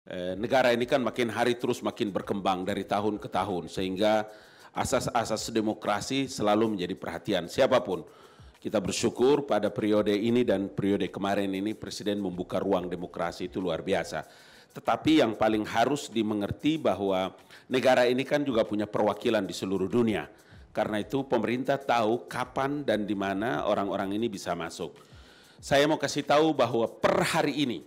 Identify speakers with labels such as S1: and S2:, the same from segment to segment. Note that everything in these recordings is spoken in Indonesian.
S1: negara ini kan makin hari terus makin berkembang dari tahun ke tahun, sehingga asas-asas demokrasi selalu menjadi perhatian siapapun. Kita bersyukur pada periode ini dan periode kemarin ini Presiden membuka ruang demokrasi, itu luar biasa. Tetapi yang paling harus dimengerti bahwa negara ini kan juga punya perwakilan di seluruh dunia. Karena itu pemerintah tahu kapan dan di mana orang-orang ini bisa masuk. Saya mau kasih tahu bahwa per hari ini,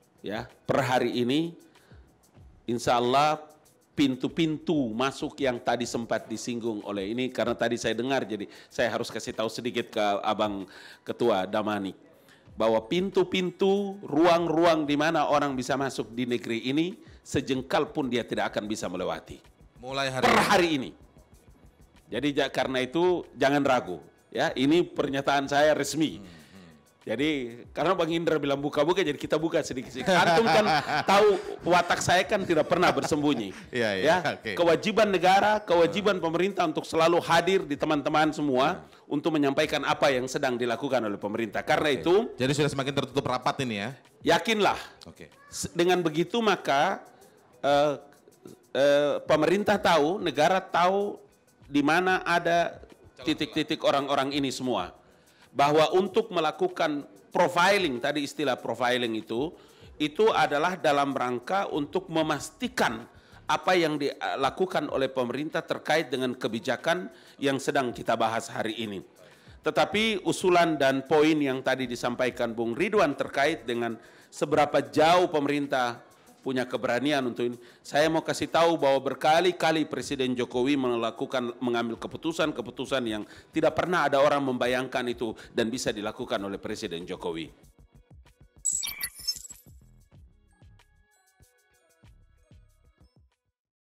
S1: insya Allah pintu-pintu masuk yang tadi sempat disinggung oleh ini, karena tadi saya dengar, jadi saya harus kasih tahu sedikit ke Abang Ketua Damani, bahwa pintu-pintu, ruang-ruang di mana orang bisa masuk di negeri ini, sejengkal pun dia tidak akan bisa melewati.
S2: Mulai hari
S1: per hari ini. Jadi karena itu jangan ragu, ya. Ini pernyataan saya resmi. Jadi karena Bang Indra bilang buka-buka, jadi kita buka sedikit-sedikit. Antum kan tahu watak saya kan tidak pernah bersembunyi.
S2: Okay.
S1: Kewajiban negara, kewajiban pemerintah untuk selalu hadir di teman-teman semua untuk menyampaikan apa yang sedang dilakukan oleh pemerintah. Karena itu,
S2: jadi sudah semakin tertutup rapat ini ya.
S1: Yakinlah. Dengan begitu maka pemerintah tahu, negara tahu di mana ada titik-titik orang-orang ini semua. Bahwa untuk melakukan profiling, tadi istilah profiling itu adalah dalam rangka untuk memastikan apa yang dilakukan oleh pemerintah terkait dengan kebijakan yang sedang kita bahas hari ini. Tetapi usulan dan poin yang tadi disampaikan Bung Ridwan terkait dengan seberapa jauh pemerintah punya keberanian untuk ini. Saya mau kasih tahu bahwa berkali-kali Presiden Jokowi mengambil keputusan-keputusan yang tidak pernah ada orang membayangkan itu dan bisa dilakukan oleh Presiden Jokowi.